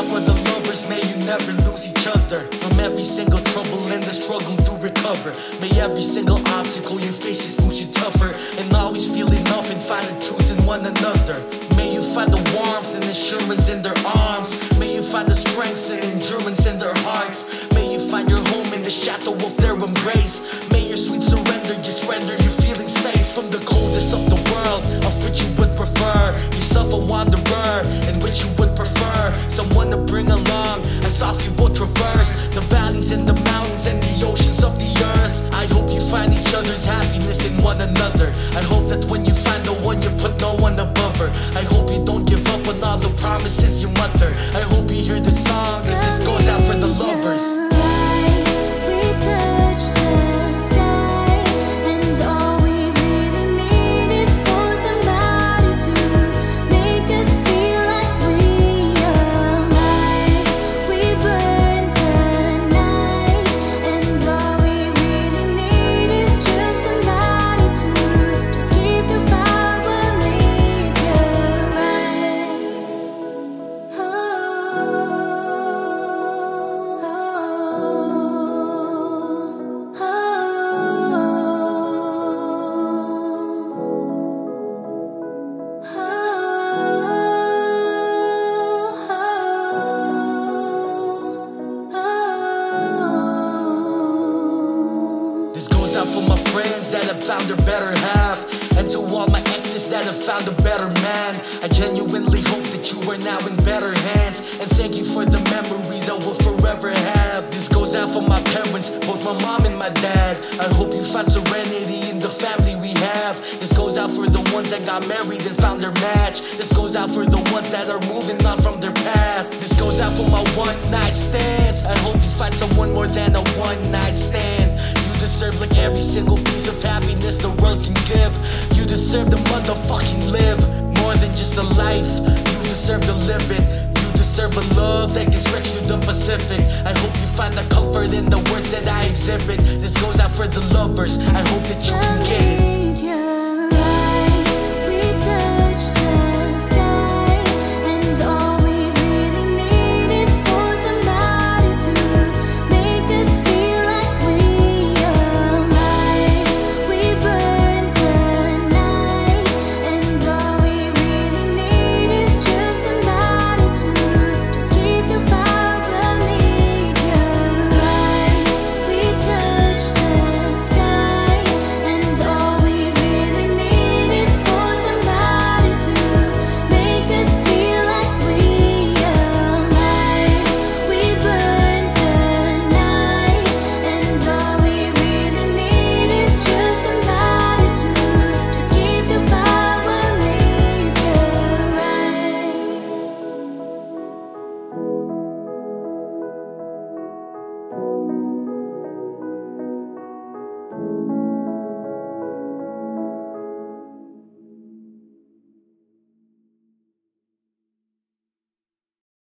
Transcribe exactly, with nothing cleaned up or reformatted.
out for the lovers, may you never lose each other. From every single trouble and the struggle do recover. May every single obstacle you face moves you tougher. And always feel enough and find the truth in one another. May you find the warmth and assurance in their arms. May you find the strength and endurance in their hearts. May you find your home in the shadow of their embrace. May your sweet surrender just render you feeling safe from the coldest of the world, of which you would prefer yourself a wanderer, in which you would prefer someone to bring along as off you will traverse the valleys and the mountains and the oceans of the earth. I hope you find each other's happiness in one another. I hope that when you find the one, you put no one above her. I hope you don't give up on all the promises you mutter. I hope you hear the song, cause this goes out for the lovers. Out for my friends that have found their better half, and to all my exes that have found a better man. I genuinely hope that you are now in better hands, and thank you for the memories I will forever have. This goes out for my parents, both my mom and my dad. I hope you find serenity in the family we have. This goes out for the ones that got married and found their match. This goes out for the ones that are moving on from their past. This goes out for my one night stands. I hope you find someone more than a one night stand. You deserve like every single piece of happiness the world can give. You deserve to motherfucking live more than just a life. You deserve to live it. You deserve a love that can stretch through the Pacific. I hope you find the comfort in the words that I exhibit. This goes out for the lovers. I hope that you can